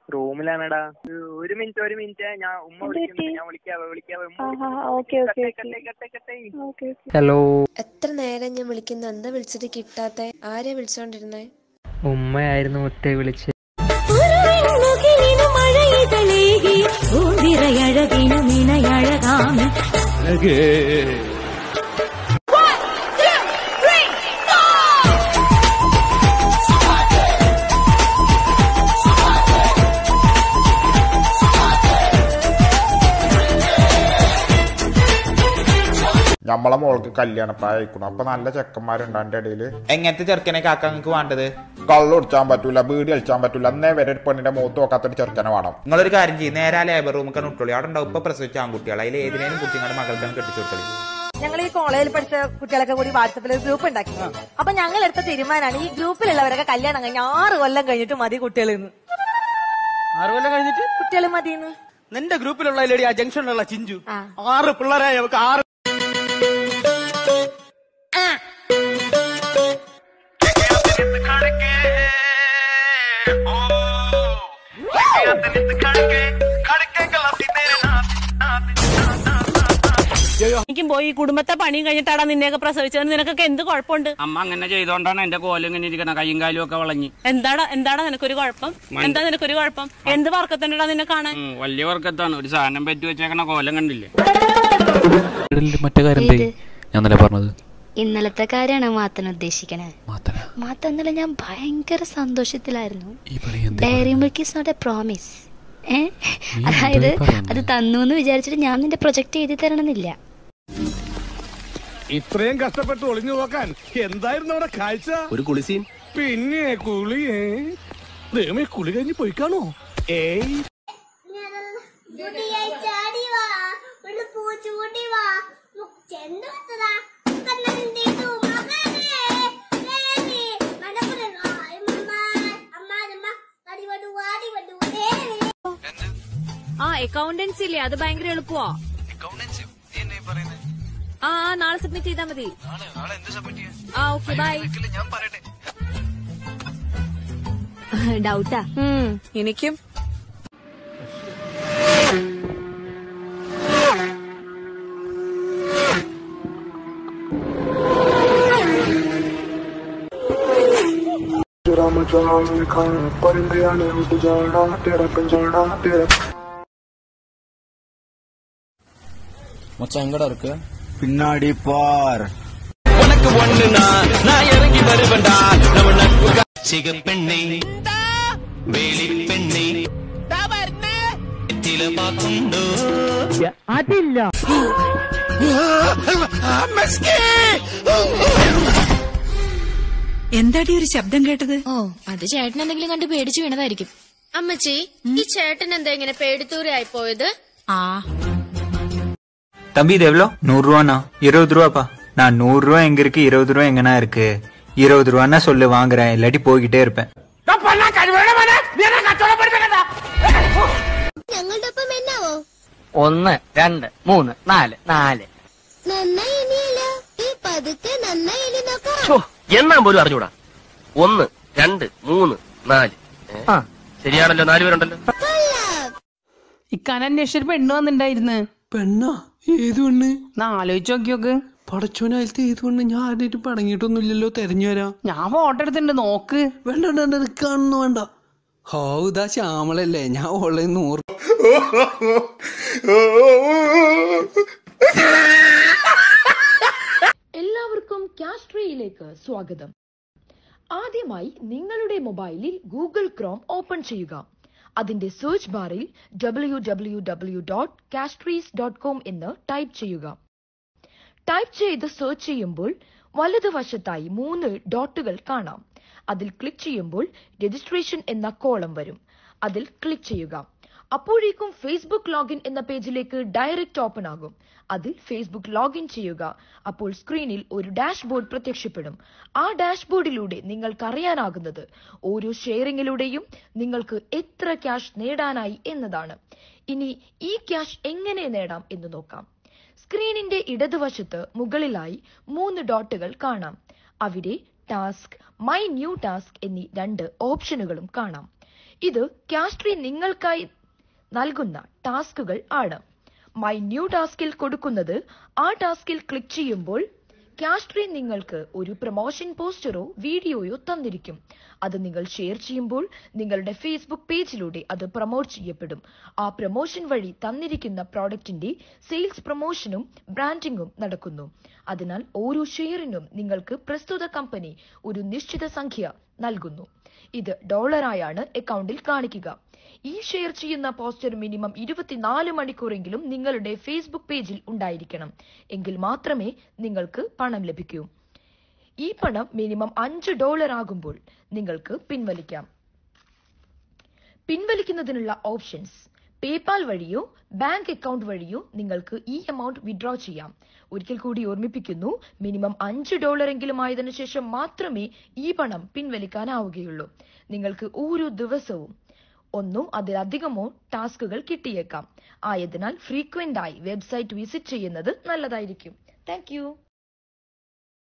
റൂമിലാണെടാ. ഒരു മിനിറ്റ് ഞാൻ ഉമ്മ വിളിക്കുന്നു. ഞാൻ വിളിക്കാം. ഹലോ. എത്ര നേരം ഞാൻ വിളിക്കുന്നു, എന്താ വിളിച്ചിട്ട് കിട്ടാത്ത? ആരെയാ വിളിച്ചോണ്ടിരുന്നേ? ഉമ്മയായിരുന്നു മുത്തേ വിളിച്ച്. നമ്മളെ മോൾക്ക് കല്യാണ പ്രായക്കണം. അപ്പൊ നല്ല ചെക്കന്മാരുണ്ട് എന്റെ ഇടയില്. എങ്ങനത്തെ ചെറുക്കനെ കാക്ക നിങ്ങൾക്ക് വേണ്ടത്? കള്ളു കുടിച്ചാൻ പറ്റൂല, ബീഡി കളിച്ചാൻ പറ്റൂല, അന്നേ വരെ ഒരു പെണ്ണിന്റെ മുഖത്ത് നോക്കാത്തൊരു ചെറുക്കനെ വേണം. നിങ്ങളൊരു കാര്യം ചെയ്യും, നേരെ ലേബർ റൂമൊക്കെ ഉട്ടുള്ളൂ. അവിടെ ഉണ്ടാവും ഇപ്പൊ പ്രസവിച്ച ആൺകുട്ടികൾ. അതിൽ ഏതിനേലും കുട്ടികളുടെ മകൾക്കാണ് കെട്ടിച്ചു കൊടുത്തത്. ഞങ്ങൾ ഈ കോളേജിൽ പഠിച്ച കുട്ടികളൊക്കെ കൂടി വാട്സപ്പിൽ ഒരു ഗ്രൂപ്പ് ഉണ്ടാക്കി. അപ്പൊ ഞങ്ങൾ എടുത്ത തീരുമാനമാണ് ഈ ഗ്രൂപ്പിലുള്ളവരൊക്കെ കല്യാണം കഴിഞ്ഞ് 6 കൊല്ലം കഴിഞ്ഞിട്ട് മതി കുട്ടികൾ. 6 കൊല്ലം കഴിഞ്ഞിട്ട് കുട്ടികൾ മതിയെന്ന് നിന്റെ ഗ്രൂപ്പിലുള്ള ലേഡി ആ ജംഗ്ഷനിലുള്ള ചിഞ്ചു 6 പിള്ളേരായി അവർക്ക് 6. എനിക്കും പോയി കുടുംബത്തെ പണിയും കഴിഞ്ഞിട്ടാടാ നിന്നെയൊക്കെ പ്രസവിച്ചത്. നിനക്കൊക്കെ എന്ത് കുഴപ്പമുണ്ട്? അമ്മ അങ്ങനെ ചെയ്തോണ്ടാണ് എന്റെ കോലം ഇങ്ങനെ ഇരിക്കണ, കയ്യും കാലും ഒക്കെ വളഞ്ഞ്. എന്താടാ നിനക്കൊരു കുഴപ്പം? എന്താ നിനക്കൊരു കുഴപ്പം? എന്ത് വർക്കത്തന്നെടാ നിന്നെ കാണാൻ? വലിയ വർക്കത്താണ്. ഒരു സാധനം പറ്റി വെച്ചേക്കണ കോലം കണ്ടില്ലേ? മറ്റേ കാര്യം ഞാൻ ഇന്നലെ പറഞ്ഞത്. ഇന്നലത്തെ കാര്യമാണ് മാത്തൻ ഉദ്ദേശിക്കണേ. മാത്ത ഇന്നലെ ഞാൻ ഭയങ്കര സന്തോഷത്തിലായിരുന്നു. Dairy Milk is not a promise. അതായത് അത് തന്നു എന്ന് വിചാരിച്ചിട്ട് ഞാൻ നിന്റെ പ്രൊജക്ട് എഴുതി തരണമെന്നില്ല. ഇത്രയും കഷ്ടപ്പെട്ട് ഒളിഞ്ഞു നോക്കാൻ എന്തായിരുന്നു അവിടെ കാഴ്ച? ഒരു കുളിസീൻ. പിന്നെ കുളിയേ ദൈവമേ, കുളി കഴിഞ്ഞ് പോയിക്കാണോ? ഏയ് അക്കൗണ്ടൻസി ഇല്ലേ, അത് ഭയങ്കര എളുപ്പമാ. നാളെ സബ്മിറ്റ് ചെയ്താൽ മതി. Okay bye. ഡൗട്ടാ? എനിക്കും. மச்சான் எங்கடா இருக்கு? பின்னாடி பார். உனக்கு ஒண்ணுனா நான் இறங்கி வருவேன்டா. நம்ம நட்பு சிகப்பெண்ணை வேலி பெண்ணை தில பாக்குண்டோ അതില്ല. എന്താടി ഒരു ശബ്ദം കേട്ടത്? ഓ, അത് ചേട്ടൻ എന്തെങ്കിലും കണ്ട് പേടിച്ചു വീണതായിരിക്കും. അമ്മച്ചി, ഈ ചേട്ടൻ എന്താ ഇങ്ങനെ പേടിത്തൂരായി പോയത്? தம்பி இது எவ்வளோ? 100 ரூபாண்ணா. 20 ரூபாப்பா. நான் 100 ரூபா எங்க இருக்கு, 20 ரூபா எங்கன்னா இருக்கு. 20 ரூபான்னா சொல்லு, வாங்குறேன், இல்லாட்டி போய்கிட்டே இருப்பேன். ഞങ്ങളുടെ ഒപ്പം എന്നാവോ? 1 2 3 4 4 നന്നായി ഇനിയല്ലോ. ഈ പതുക്കെ നന്നായി ഇനി നോക്കാം. എന്നാ പോലും അറിഞ്ഞൂടാ. 1 2 3 4. ശരിയാണല്ലോ, 4 പേരുണ്ടല്ലോ. ഇക്കാൻ അന്വേഷിച്ചൊരു പെണ്ണ് വന്നിണ്ടായിരുന്നു. പെണ്ണാ? ഏത് പെണ്ണ്? ആലോചിച്ച് നോക്കിയോക്ക്. പടച്ചോനായാലത്തെ ഏത് പെണ്ണ്? ഞാൻ ആദ്യമായിട്ട് പടങ്ങിയിട്ടൊന്നുമില്ലല്ലോ. തെരഞ്ഞു വരാം. ഞാൻ ഫോട്ടോ എടുത്തിട്ടുണ്ട്, നോക്ക്. വേണ്ട നിൽക്കാണെന്ന് വേണ്ട. ഹോ, ഇതാ ശ്യാമളല്ലേ? ഞാൻ ഓളെ 100. എല്ലാവർക്കും കാസ്ട്രിയിലേക്ക് സ്വാഗതം. ആദ്യമായി നിങ്ങളുടെ മൊബൈലിൽ ഗൂഗിൾ ക്രോം ഓപ്പൺ ചെയ്യുക. അതിന്റെ സെർച്ച് ബാറിൽ www.castries.com എന്ന് ടൈപ്പ് ചെയ്യുക. ടൈപ്പ് ചെയ്ത് സെർച്ച് ചെയ്യുമ്പോൾ വലതുവശത്തായി 3 ഡോട്ടുകൾ കാണാം. അതിൽ ക്ലിക്ക് ചെയ്യുമ്പോൾ രജിസ്ട്രേഷൻ എന്ന കോളം വരും. അതിൽ ക്ലിക്ക് ചെയ്യുക. അപ്പോഴേക്കും ഫേസ്ബുക്ക് ലോഗിൻ എന്ന പേജിലേക്ക് ഡയറക്റ്റ് ഓപ്പൺ ആകും. അതിൽ ഫേസ്ബുക്ക് ലോഗിൻ ചെയ്യുക. അപ്പോൾ സ്ക്രീനിൽ ഒരു ഡാഷ്ബോർഡ് പ്രത്യക്ഷപ്പെടും. ആ ഡാഷ്ബോർഡിലൂടെ നിങ്ങൾക്ക് അറിയാനാകുന്നത് ഓരോ ഷെയറിങ്ങിലൂടെയും നിങ്ങൾക്ക് എത്ര ക്യാഷ് നേടാനായി എന്നതാണ്. ഇനി ഈ ക്യാഷ് എങ്ങനെ നേടാം എന്ന് നോക്കാം. സ്ക്രീനിന്റെ ഇടതുവശത്ത് മുകളിലായി 3 ഡോട്ടുകൾ കാണാം. അവിടെ ടാസ്ക്, മൈ ന്യൂ ടാസ്ക് എന്നീ 2 ഓപ്ഷനുകളും കാണാം. ഇത് കാസ്ട്രി നിങ്ങൾക്കായി നൽകുന്ന ടാസ്കുകൾ ആണ്. മൈ ന്യൂ ടാസ്കിൽ കൊടുക്കുന്നത് ആ ടാസ്കിൽ ക്ലിക്ക് ചെയ്യുമ്പോൾ കാസ്ട്രി നിങ്ങൾക്ക് ഒരു പ്രൊമോഷൻ പോസ്റ്ററോ വീഡിയോയോ തന്നിരിക്കും. അത് നിങ്ങൾ ഷെയർ ചെയ്യുമ്പോൾ നിങ്ങളുടെ ഫേസ്ബുക്ക് പേജിലൂടെ അത് പ്രൊമോട്ട് ചെയ്യപ്പെടും. ആ പ്രൊമോഷൻ വഴി തന്നിരിക്കുന്ന പ്രോഡക്റ്റിന്റെ സെയിൽസ് പ്രൊമോഷനും ബ്രാൻഡിംഗും നടക്കുന്നു. അതിനാൽ ഓരോ ഷെയറിനും നിങ്ങൾക്ക് പ്രസ്തുത കമ്പനി ഒരു നിശ്ചിത സംഖ്യ നൽകുന്നു. ഇത് ഡോളറായാണ് അക്കൗണ്ടിൽ കാണിക്കുക. ഈ ഷെയർ ചെയ്യുന്ന പോസ്റ്റർ മിനിമം 24 മണിക്കൂറെങ്കിലും നിങ്ങളുടെ ഫേസ്ബുക്ക് പേജിൽ ഉണ്ടായിരിക്കണം. എങ്കിൽ മാത്രമേ നിങ്ങൾക്ക് പണം ലഭിക്കൂ. ഈ പണം മിനിമം $5 ആകുമ്പോൾ നിങ്ങൾക്ക് പിൻവലിക്കാം. പിൻവലിക്കുന്നതിനുള്ള ഓപ്ഷൻസ്: പേപാൽ വഴിയോ ബാങ്ക് അക്കൗണ്ട് വഴിയോ നിങ്ങൾക്ക് ഈ എമൗണ്ട് വിഡ്രോ ചെയ്യാം. ഒരിക്കൽ കൂടി ഓർമ്മിപ്പിക്കുന്നു, മിനിമം $5 എങ്കിലും ആയതിനു ശേഷം മാത്രമേ ഈ പണം പിൻവലിക്കാനാവുകയുള്ളൂ. നിങ്ങൾക്ക് ഓരോ ദിവസവും ഒന്നോ അതിലധികമോ ടാസ്കുകൾ കിട്ടിയേക്കാം. ആയതിനാൽ ഫ്രീക്വന്റ് ആയി വെബ്സൈറ്റ് വിസിറ്റ് ചെയ്യുന്നത് നല്ലതായിരിക്കും. താങ്ക്